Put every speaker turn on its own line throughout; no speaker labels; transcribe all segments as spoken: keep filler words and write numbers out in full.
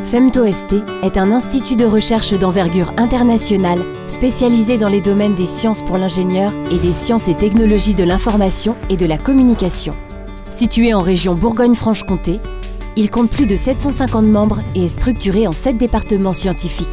FemtoST est un institut de recherche d'envergure internationale spécialisé dans les domaines des sciences pour l'ingénieur et des sciences et technologies de l'information et de la communication. Situé en région Bourgogne-Franche-Comté, il compte plus de sept cent cinquante membres et est structuré en sept départements scientifiques.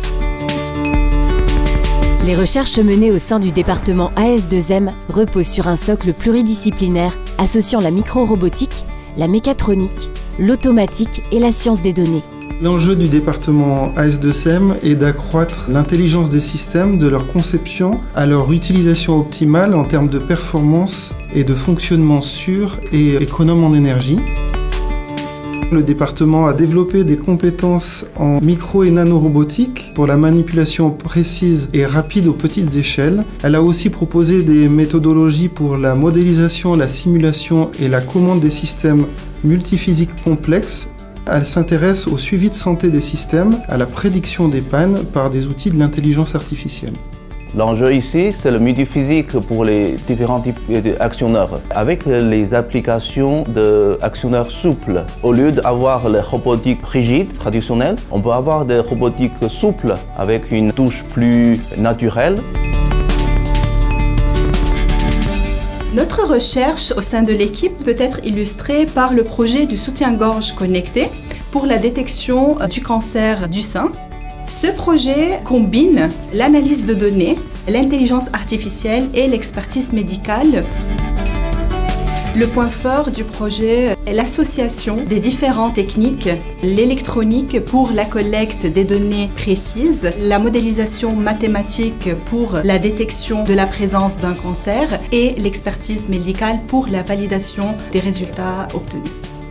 Les recherches menées au sein du département A S deux M reposent sur un socle pluridisciplinaire associant la micro-robotique, la mécatronique, l'automatique et la science des données.
L'enjeu du département A S deux M est d'accroître l'intelligence des systèmes, de leur conception à leur utilisation optimale en termes de performance et de fonctionnement sûr et économe en énergie. Le département a développé des compétences en micro et nanorobotique pour la manipulation précise et rapide aux petites échelles. Elle a aussi proposé des méthodologies pour la modélisation, la simulation et la commande des systèmes multiphysiques complexes. Elle s'intéresse au suivi de santé des systèmes, à la prédiction des pannes par des outils de l'intelligence artificielle.
L'enjeu ici, c'est le multiphysique pour les différents types d'actionneurs. Avec les applications d'actionneurs souples, au lieu d'avoir les robotiques rigides, traditionnelles, on peut avoir des robotiques souples avec une touche plus naturelle.
Notre recherche au sein de l'équipe peut être illustrée par le projet du soutien-gorge connecté pour la détection du cancer du sein. Ce projet combine l'analyse de données, l'intelligence artificielle et l'expertise médicale. Le point fort du projet est l'association des différentes techniques, l'électronique pour la collecte des données précises, la modélisation mathématique pour la détection de la présence d'un cancer et l'expertise médicale pour la validation des résultats obtenus.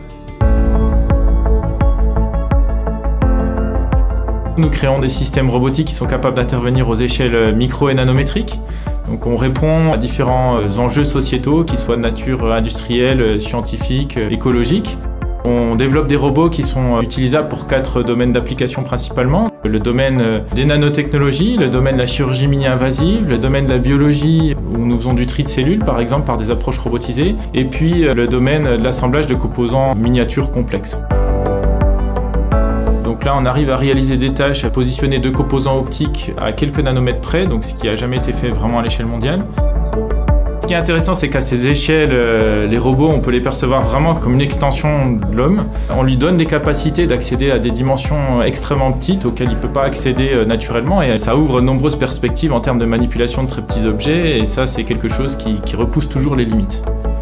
Nous créons des systèmes robotiques qui sont capables d'intervenir aux échelles micro et nanométriques. Donc on répond à différents enjeux sociétaux, qui soient de nature industrielle, scientifique, écologique. On développe des robots qui sont utilisables pour quatre domaines d'application principalement. Le domaine des nanotechnologies, le domaine de la chirurgie mini-invasive, le domaine de la biologie où nous faisons du tri de cellules par exemple par des approches robotisées, et puis le domaine de l'assemblage de composants miniatures complexes. Donc là, on arrive à réaliser des tâches, à positionner deux composants optiques à quelques nanomètres près, donc ce qui n'a jamais été fait vraiment à l'échelle mondiale. Ce qui est intéressant, c'est qu'à ces échelles, les robots, on peut les percevoir vraiment comme une extension de l'homme. On lui donne des capacités d'accéder à des dimensions extrêmement petites auxquelles il ne peut pas accéder naturellement, et ça ouvre de nombreuses perspectives en termes de manipulation de très petits objets, et ça, c'est quelque chose qui, qui repousse toujours les limites.